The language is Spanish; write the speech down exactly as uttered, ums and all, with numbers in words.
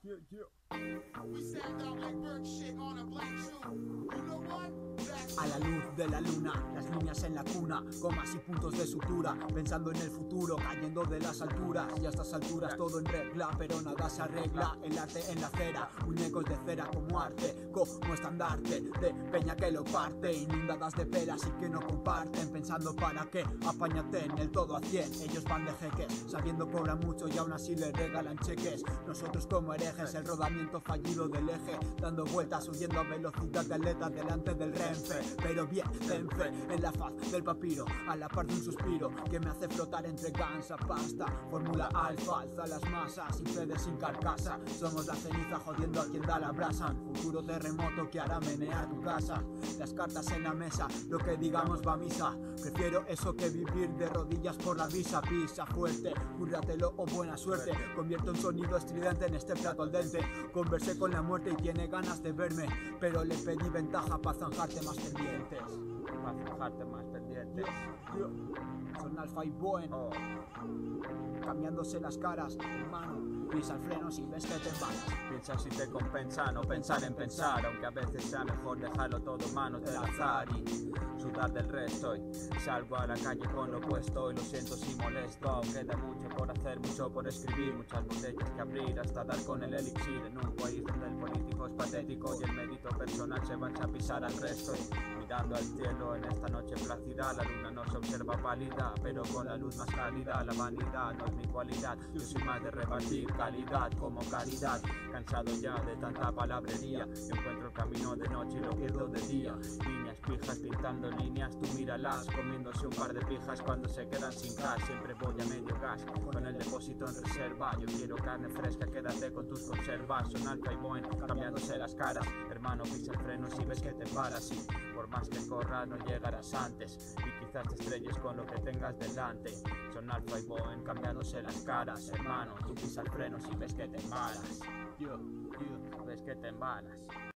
Yeah, yeah. We stand out like bird shit on a blank shoe. You know what? That's A la luz de la luna, las líneas en la cuna, comas y puntos de sutura, pensando en el futuro, cayendo de las alturas. Y a estas alturas todo en regla, pero nada se arregla. El arte en la acera, muñecos de cera como arte, como estandarte de peña que lo parte, inundadas de peras y que no comparten, pensando para qué, apáñate en el todo a cien. Ellos van de jeques, sabiendo cobran mucho y aún así les regalan cheques. Nosotros como herejes, el rodamiento fallido del eje, dando vueltas, huyendo a velocidad de aleta delante del Renfe. Pero bien, ten fe en la faz del papiro, a la par de un suspiro que me hace flotar entre gansa, pasta, fórmula alfa, alza las masas, sin fe de sin carcasa. Somos la ceniza jodiendo a quien da la brasa, futuro terremoto que hará menear tu casa. Las cartas en la mesa, lo que digamos va a misa. Prefiero eso que vivir de rodillas por la visa. Pisa fuerte, cúrratelo o buena suerte. Convierto un sonido estridente en este plato al dente. Conversé con la muerte y tiene ganas de verme, pero le pedí ventaja para zanjarte más pendientes. Para zanjarte más pendientes. Yo, son Alfa y Boen, Oh. cambiándose las caras, hermano. Pisa el freno si ves que te embalas. Piensa si te compensa no pensar en pensar, aunque a veces sea mejor dejarlo todo en manos del azar y sudar del resto. Y salgo a la calle con lo puesto y lo siento si molesto. Aún queda mucho por hacer, mucho por escribir, muchas botellas que abrir hasta dar con el elixir. En un país donde el político es patético y el mérito personal se va a pisar al resto. Y mirando al cielo en esta noche plácida, la luna no se observa pálida, pero con la luz más cálida. La vanidad no es mi cualidad, yo soy más de repartir calidad como caridad. Cansado ya de tanta palabrería, encuentro el camino de noche y lo pierdo de día. Líneas pijas pintando líneas, tú míralas, comiéndose un par de pijas cuando se quedan sin gas. Siempre voy a medio gas, con el depósito en reserva. Yo quiero carne fresca, quédate con tus conservas. Son Alfa y Boen, cambiándose las caras. Hermano, pisa el freno si ves que te paras. Y por más que corras no llegarás antes, y quizás te estrelles con lo que tengas delante. Son Alfa y Boen, cambiándose las caras. Hermano, tú pisa el freno si ves que te embalas. Yo, yo. Ves que te embalas.